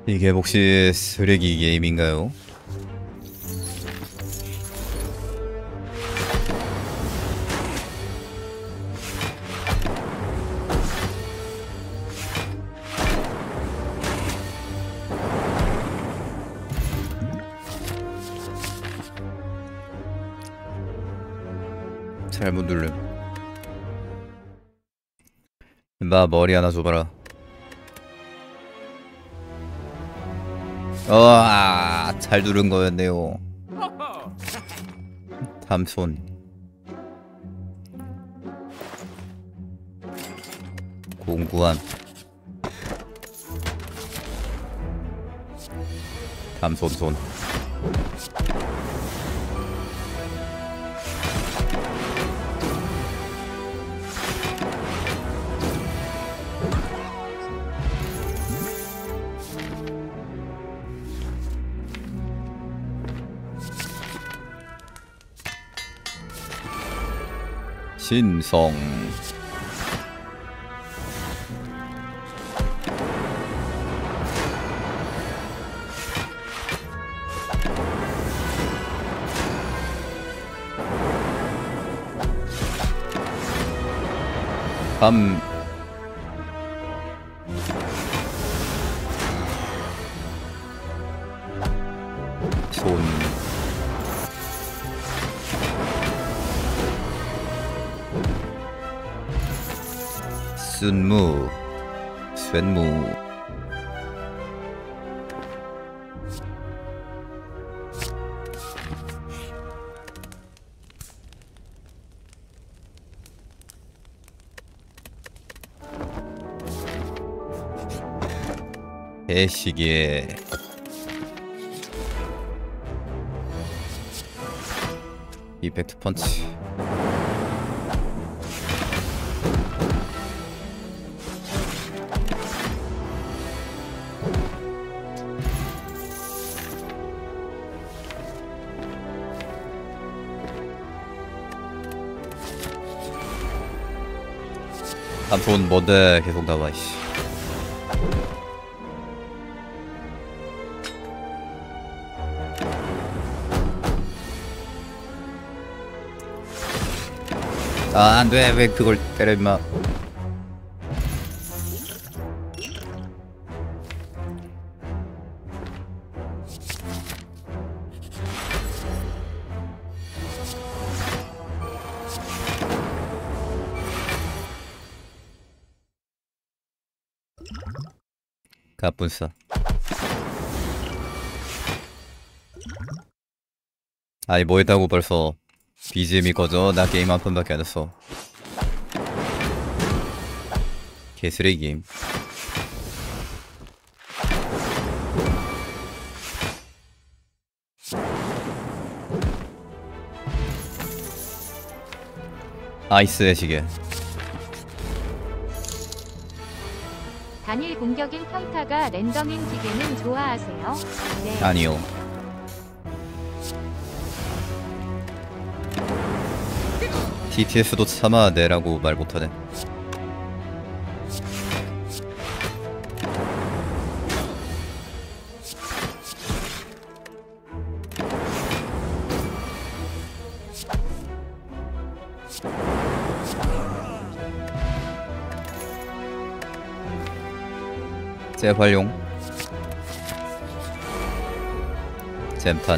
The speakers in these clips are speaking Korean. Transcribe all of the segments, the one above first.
이게 혹시 쓰레기 게임인가요? 잘못 누름. 나 머리 하나 줘봐라. 잘 누른 거였네요. 담손. 공구함. 담손손. 신성. 밤. 손. 순무. 쇠무. 대시계. 이펙트 펀치. 담손 뭔데 계속 나와 이씨. 안돼 왜 그걸 때려 임마. 가뿐싸. 아니 뭐 했다고 벌써 BGM이 꺼져. 나 게임 한 판밖에 안 했어. 개쓰레기 게임. 아이스의 시계. 단일 공격인 평타가 랜덤인 기계는 좋아하세요? 네. 아니요. TTS도 차마 내라고 말 못하네. 재활용. 잼탄.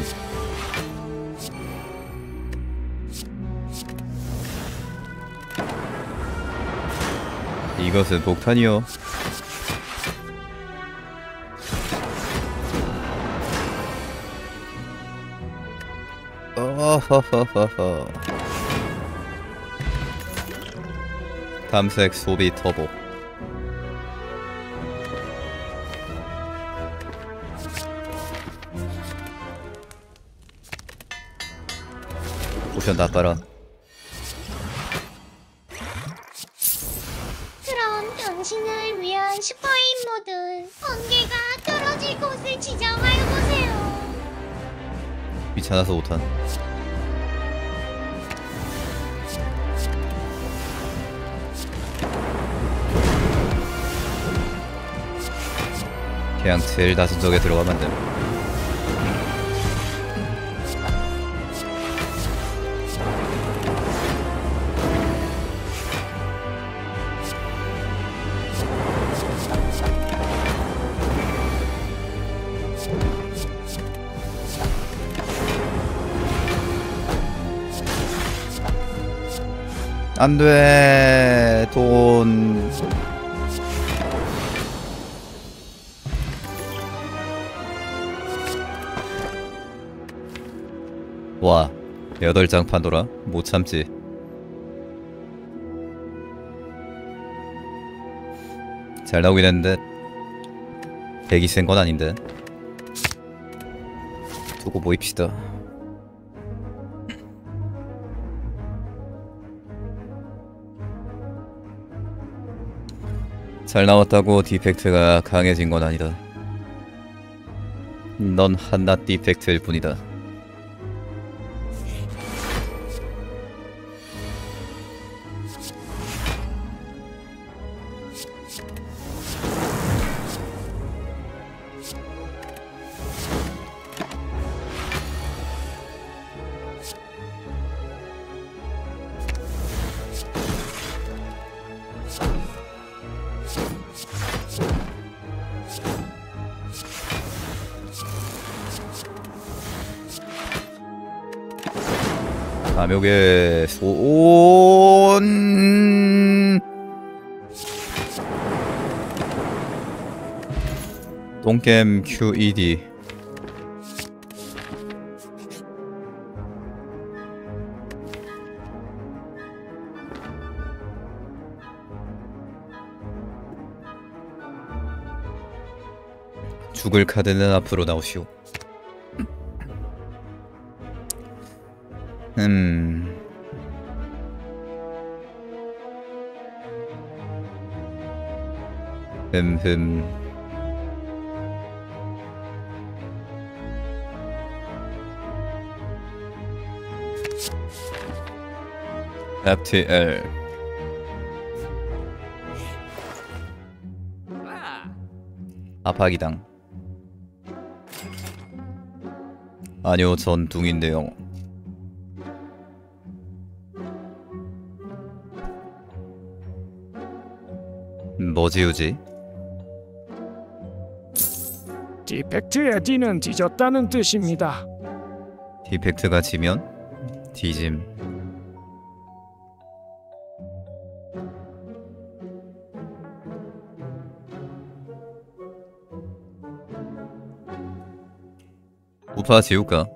이것은 폭탄이요. 어허허허허. 탐색 소비 터보. 포션 다 빨아. 그럼 당신을 위한 슈퍼인 모드 번개가 떨어질 곳을 지정하여보세요. 귀찮아서 못한. 그냥 제일 낮은 적에 들어가면 돼. 안돼 돈. 와 8장 판도라 못 참지. 잘 나오긴 했는데 백이 센 건 아닌데. 두고 모입시다. 잘 나왔다고 디펙트가 강해진 건 아니다. 넌 한낱 디펙트일 뿐이다. 감옥의 소원. 똥겜 QED. 죽을 카드는 앞으로 나오시오. FTL 아파기당. 아니요 전 둥인데요. 뭐 지우지? 디펙트의 D는 뒤졌다는 뜻입니다. 디펙트가 지면 뒤짐. 우파 지울까?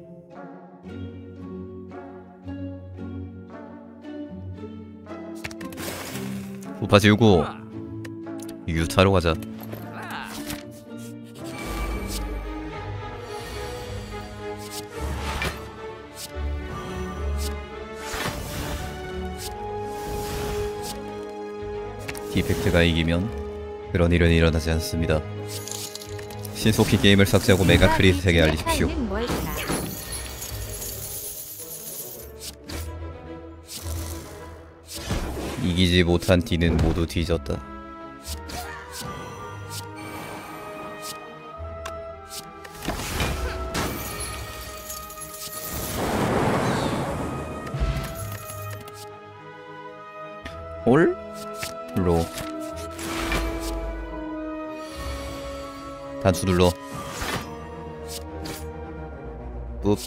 우파 지우고 유타로 가자. 디펙트가 이기면 그런 일은 일어나지 않습니다. 신속히 게임을 삭제하고 메가 크리스에게 알리십시오. 이기지 못한 D는 모두 뒤졌다. 홀? 로 단수 눌러. ปุ๊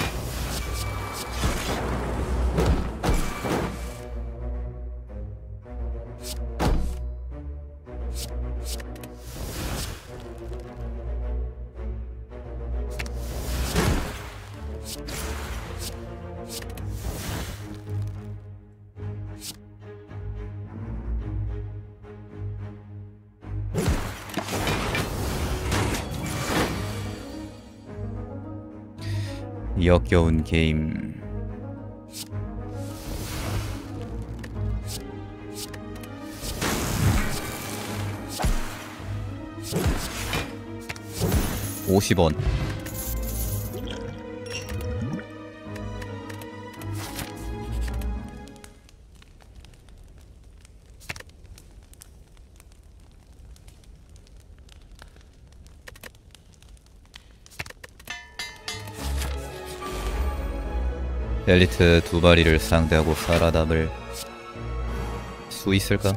역겨운 게임. $50. 엘리트 2마리를 상대하고 살아남을 수 있을까?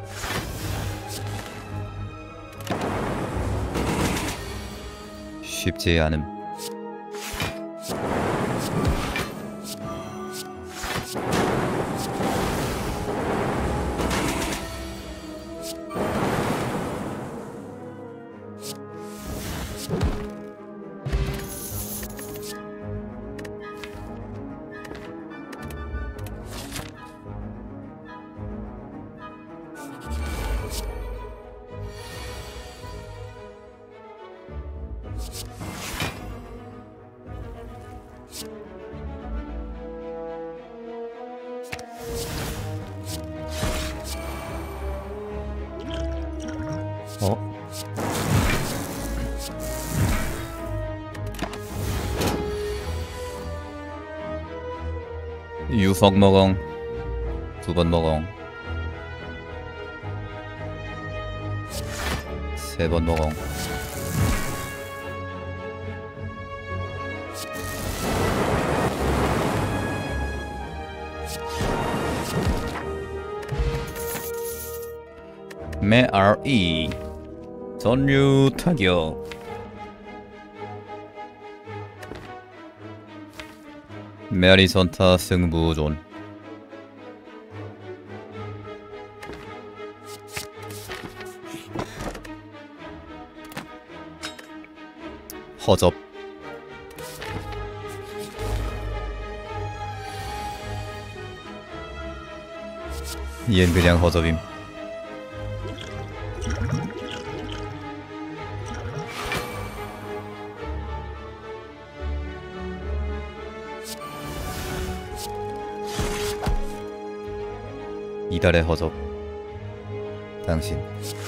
쉽지 않음. 어? 유석 먹엉 2번 먹엉 3번 먹엉 메RE 전류 타격 메아리 전타 승부존 허접 얜 그냥 허접임. 이달의 허접 당신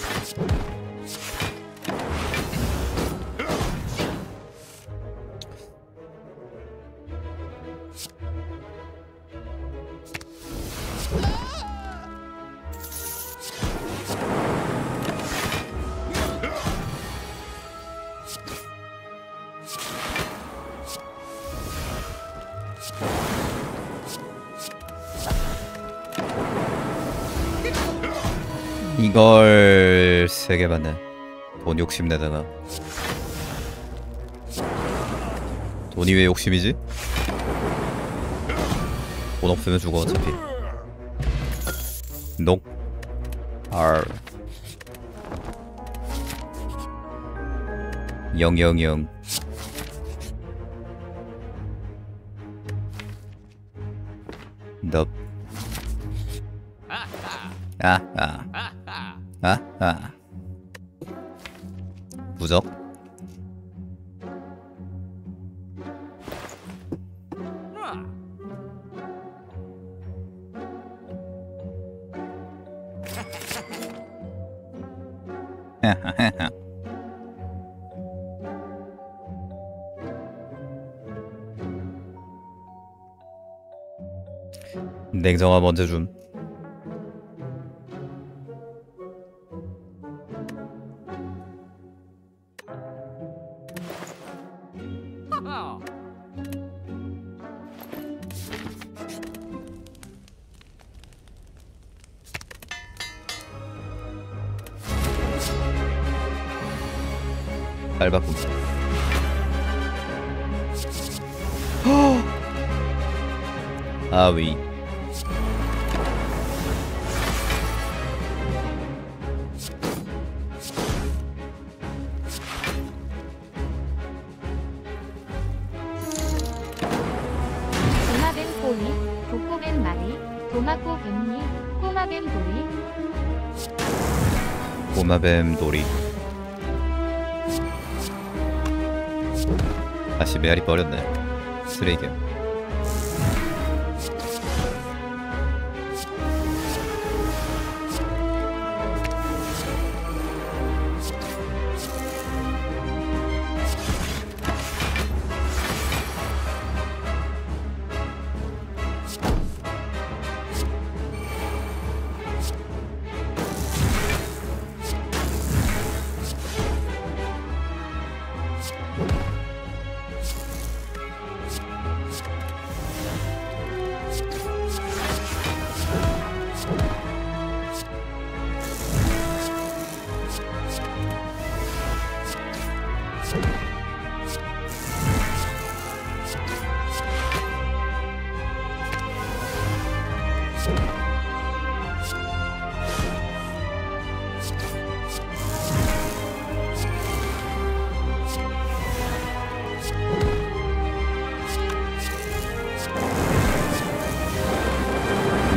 이걸 3개 받네. 돈 욕심내다가. 돈이 왜 욕심이지? 돈 없으면 죽어 어차피. 녹 R 000 넙 부적 냉정함 언제 줌? 알바꿈. 아위. 도마뱀 꼬리, 독고뱀 마리, 도마꼬 뱀니, 꼬마뱀 도리. 꼬마뱀 도리. 다시 메아리 버렸네. 쓰레기야.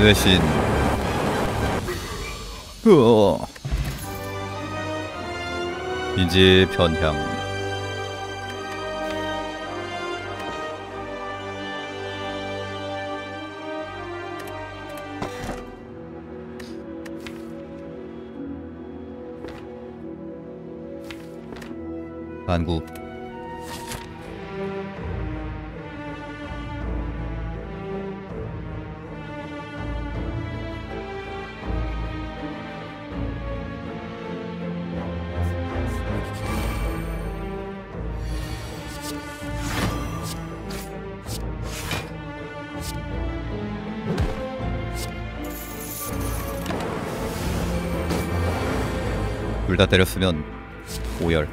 뇌신. 인지 변향. 반구. 둘 다 때렸으면 오열.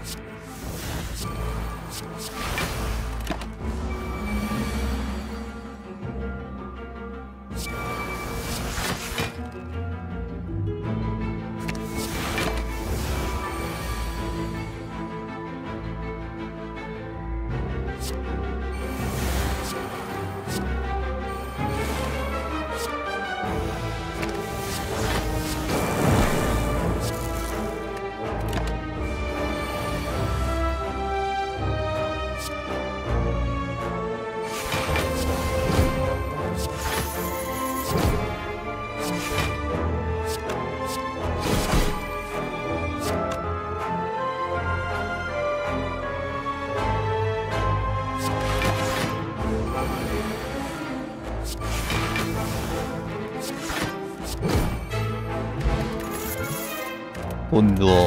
돈 줘.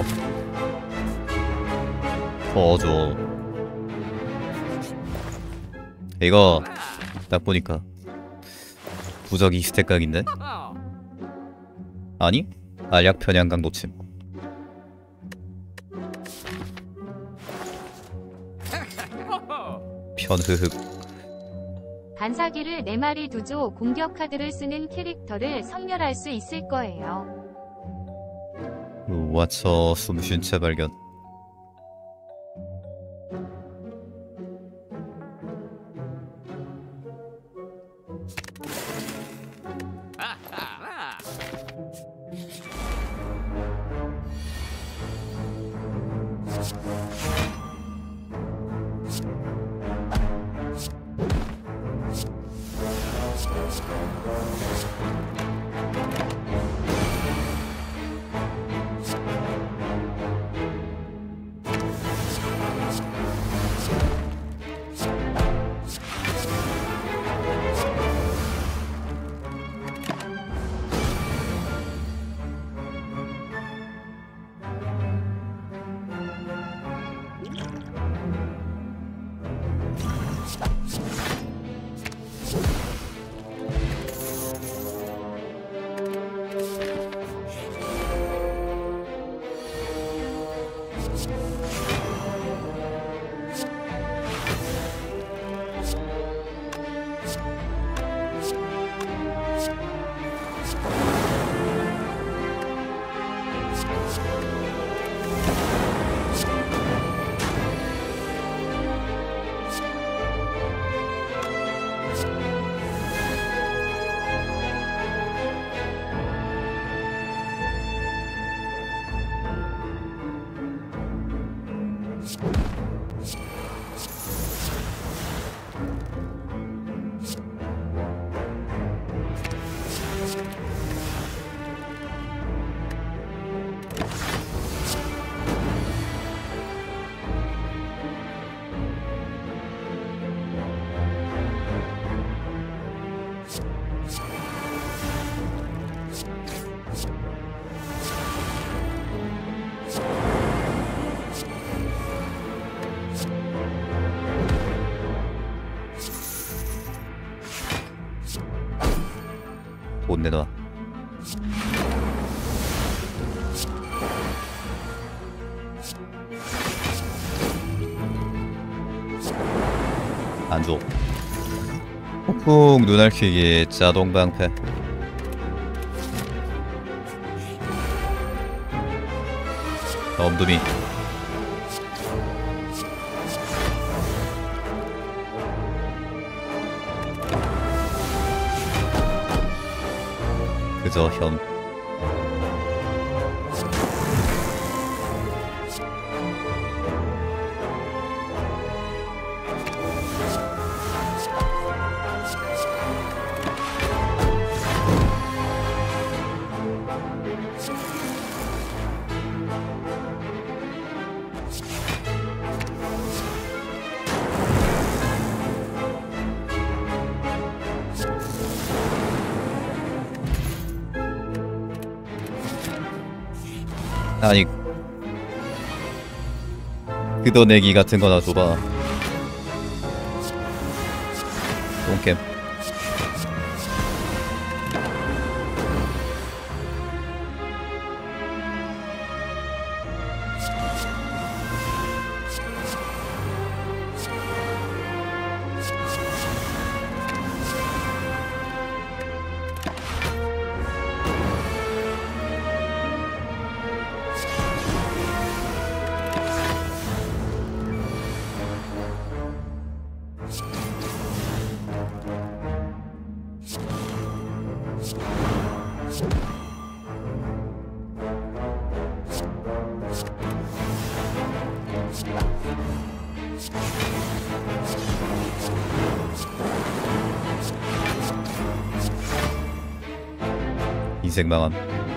더 줘. 이거 딱 보니까 부적 2스택 각인데? 아니? 알약 편향각 놓침. 편흐흑. 반사기를 4마리 두조 공격 카드를 쓰는 캐릭터를 성렬할 수 있을 거예요. 와처 숨쉰 채 발견. 돈 내놔. 안 줘. 폭풍 눈알퀴기 자동 방패. 덤둠이. 그저 혐. 아니 뜯어내기 같은 거나 줘봐. 똥캠. 인생 망함.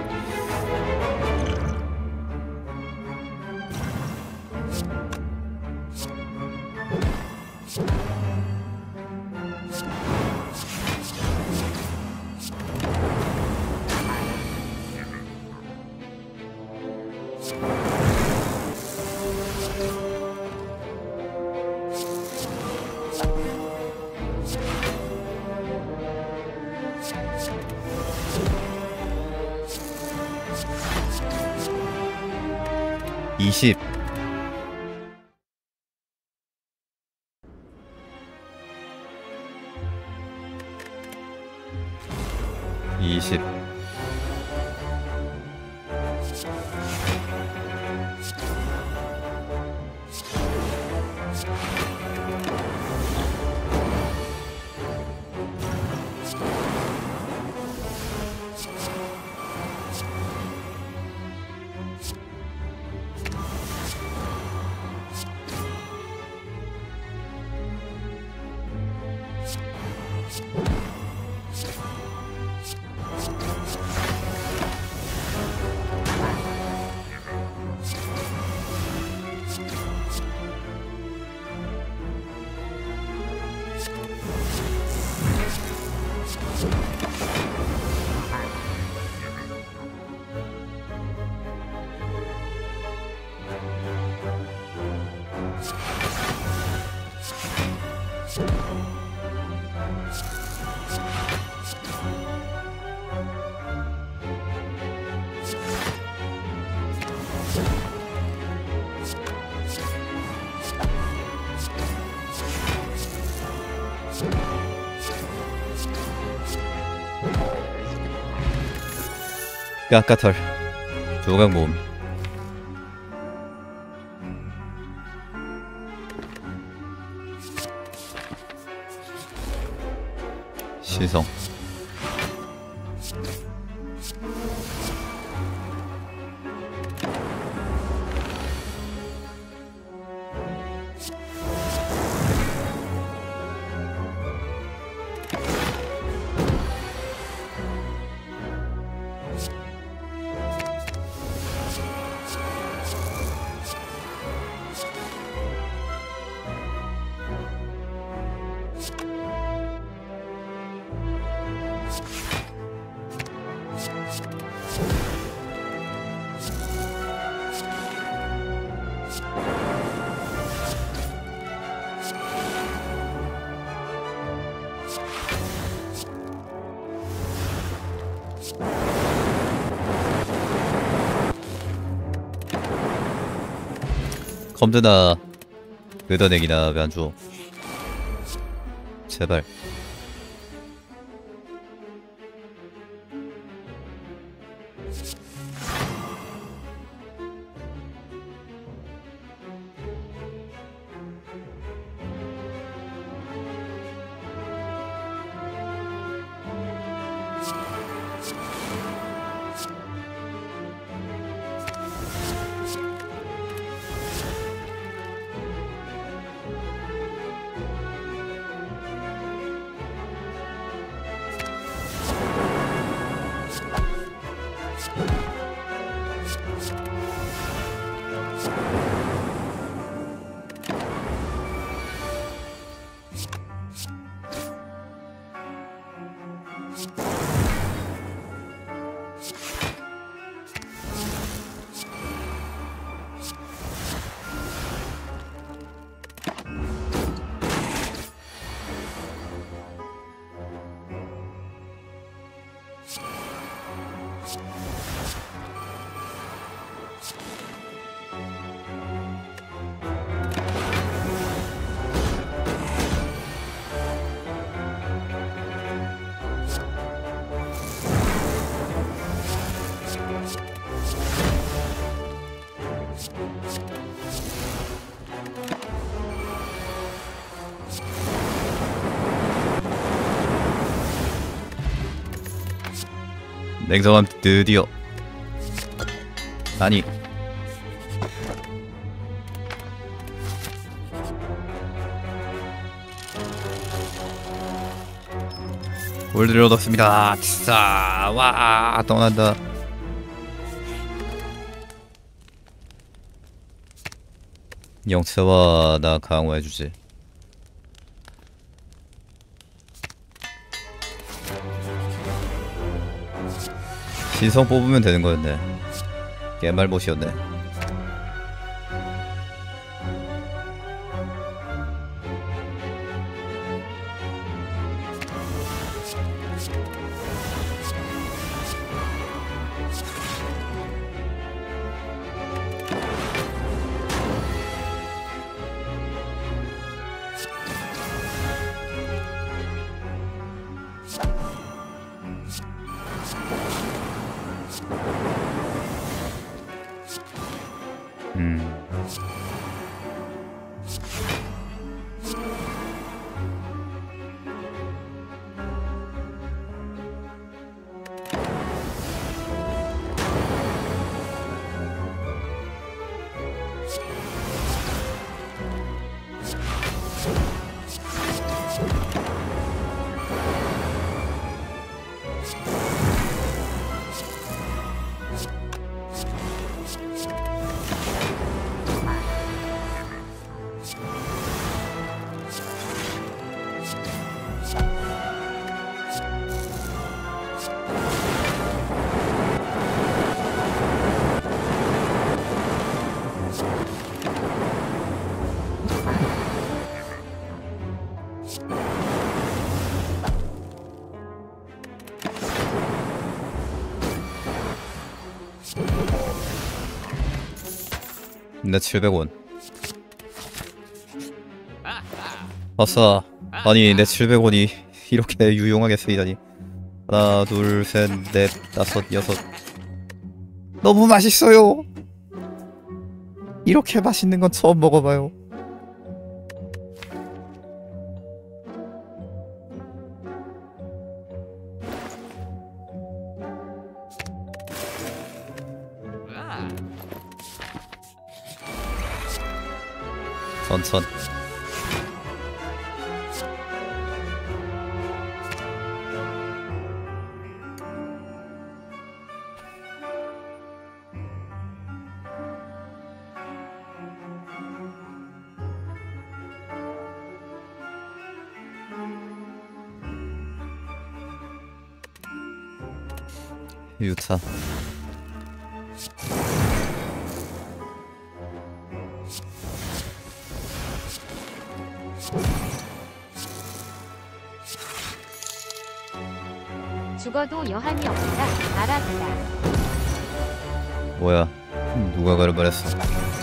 (20) (20) 깎아털 조각 모음. 시성. 검드나 뜯어내기나 왜 안 줘? 제발. 냉정함 드디어. 아니. 골드를 얻었습니다. 기사. 와, 떠난다. 영채와 나 강화해주지. 신성 뽑으면 되는 거였네. 개말못이었네. 내 700원. 아싸. 아니 내 700원이 이렇게 유용하게 쓰이다니. 하나 둘 셋 넷 다섯 여섯. 너무 맛있어요. 이렇게 맛있는 건 처음 먹어봐요. 천천. 유타. 죽어도 여한이 없다. 알았다. 뭐야? 누가 그럴 뻔했어.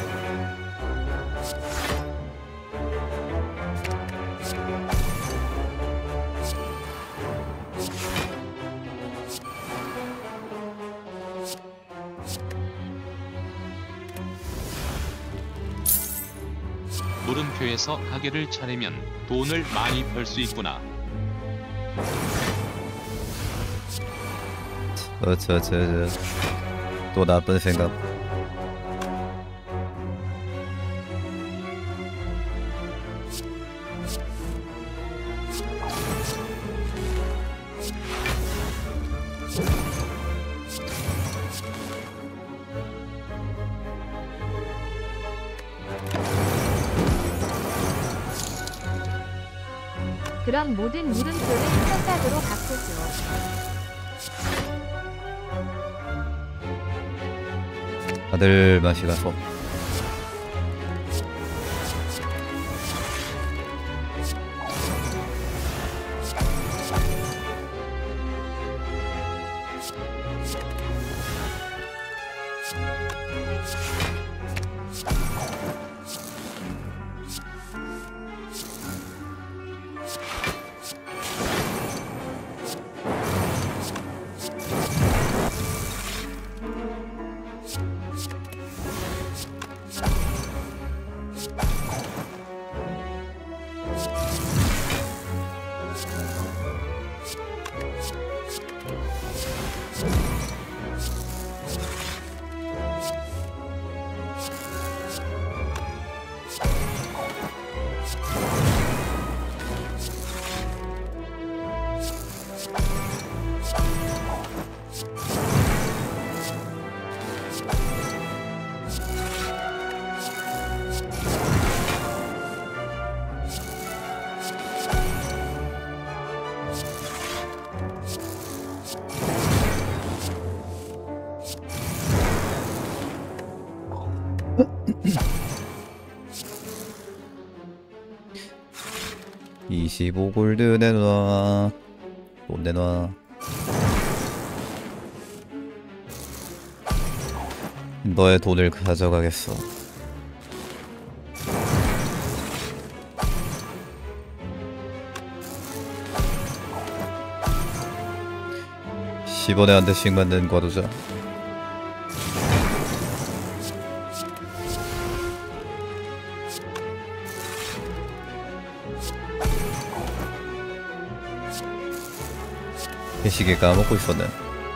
물음표에서 가게를 차리면 돈을 많이 벌 수 있구나. 또 나쁜 생각. 그럼 모든 물음표를 현각으로 바꾸죠. 다들 맛이 가서. (25골드) 내놔. 돈 내놔. 너의 돈을 가져가겠어. (10원에) 한 대씩 맞는 과도자. 배시계 까먹고 있었네.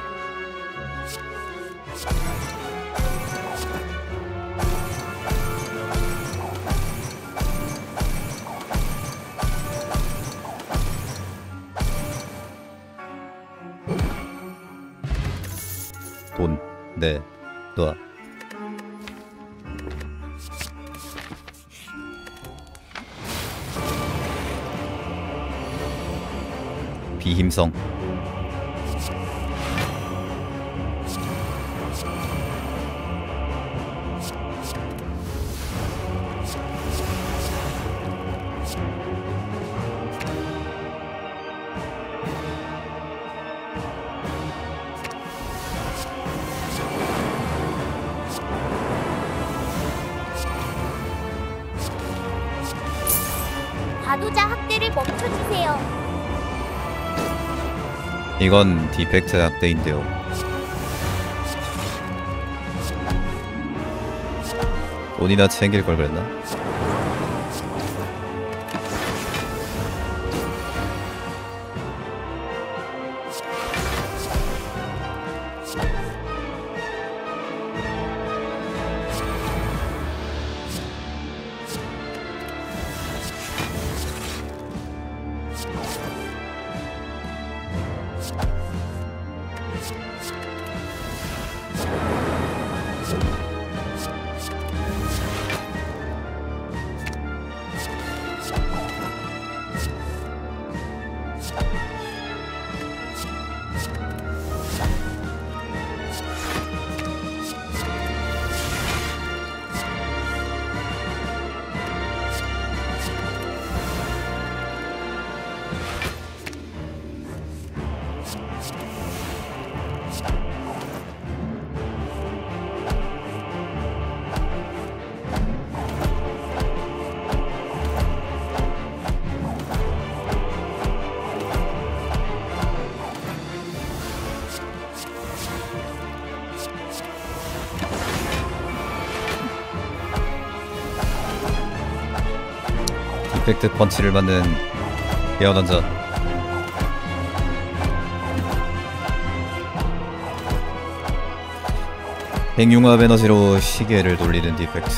돈 내 놔. 비힘성. 과도자 학대를 멈춰주세요. 이건 디펙트 학대인데요. 돈이나 챙길 걸 그랬나? 디펙트 펀치를 맞는 에어던전. 백융합 에너지로 시계를 돌리는 디펙트.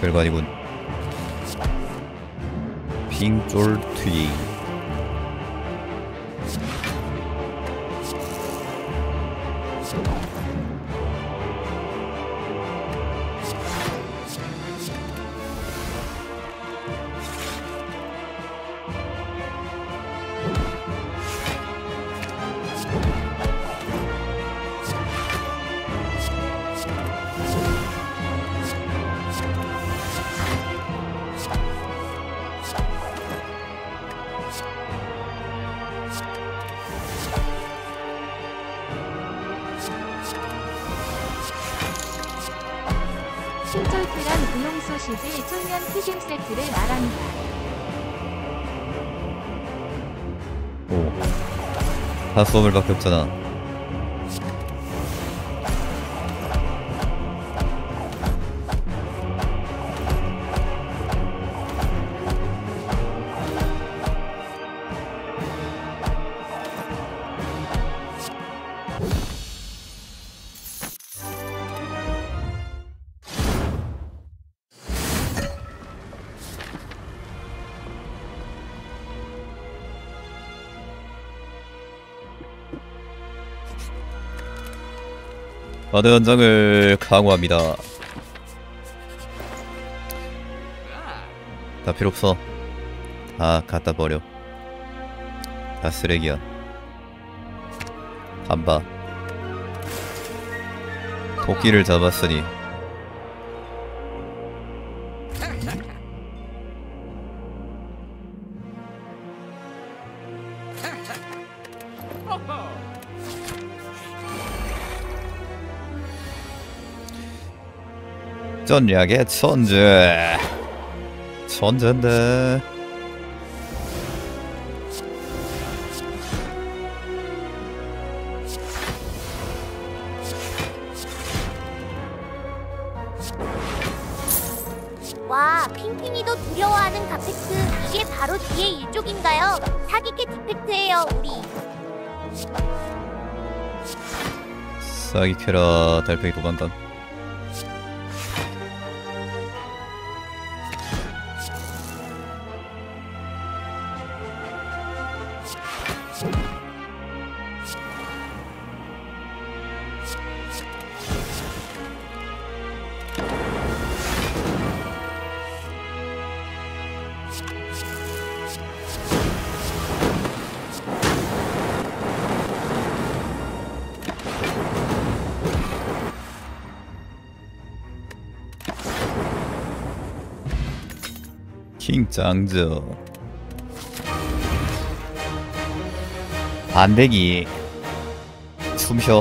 별거 아니군. 빙쫄튀. 신쫄티란 분홍 소시지 쫄면 튀김 세트를 말합니다. 오. 다 수업을밖에 없잖아. 어느 현장을 강화합니다. 다 필요 없어. 다 갖다 버려. 다 쓰레기야. 간봐. 토끼를 잡았으니 전략의 천재. 천재인데. 와, 핑핑이도 두려워하는 가펙트. 이게 바로 뒤의 일족인가요? 사기캐 디펙트예요, 우리. 싸기 캐라. 달팽이 도망간. 킹 짱저. 반대기. 숨쉬어.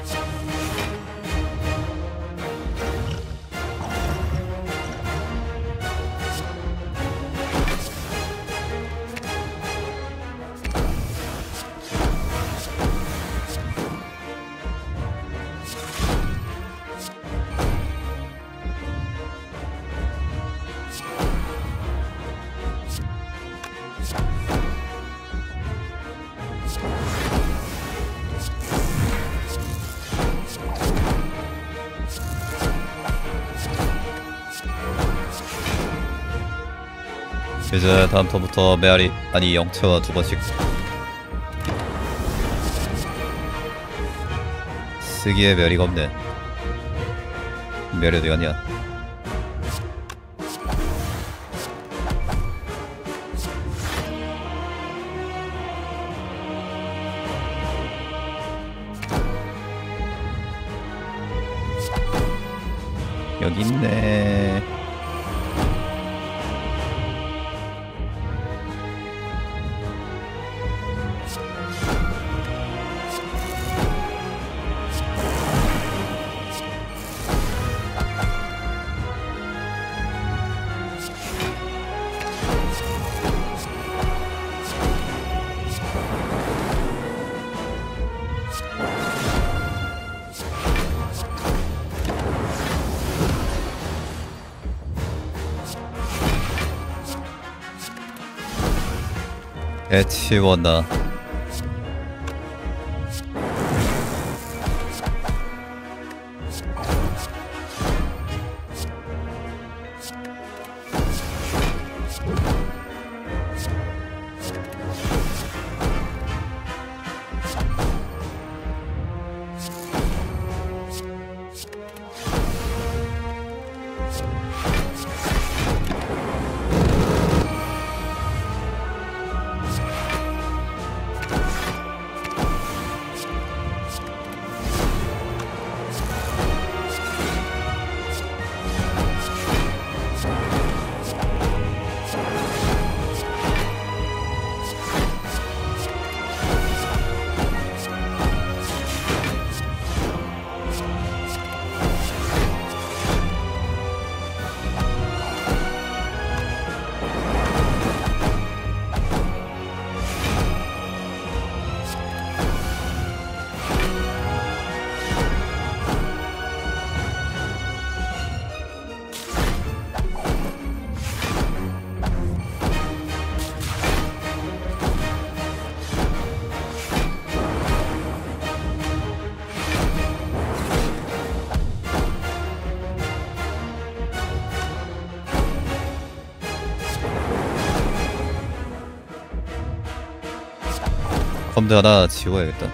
이제 다음 턴부터 메아리 아니 영채와 두 번씩 쓰기에 메아리가 없네. 메아리 어디 갔냐? 여기 있네. 애치웠나. 컴퓨터 하나 지워야겠다.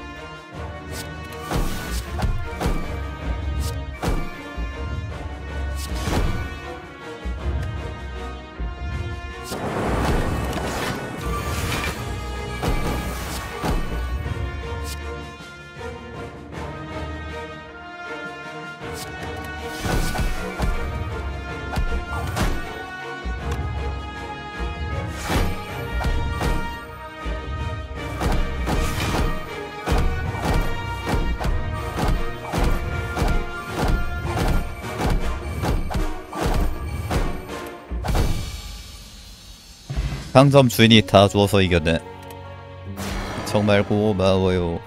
상점 주인이 다 주워서 이겼네. 정말 고마워요.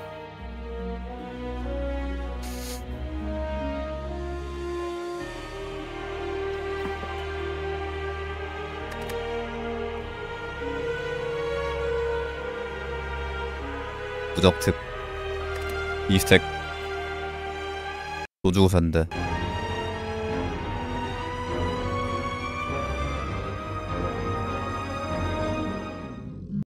무적특 2스택 또 주고 산다.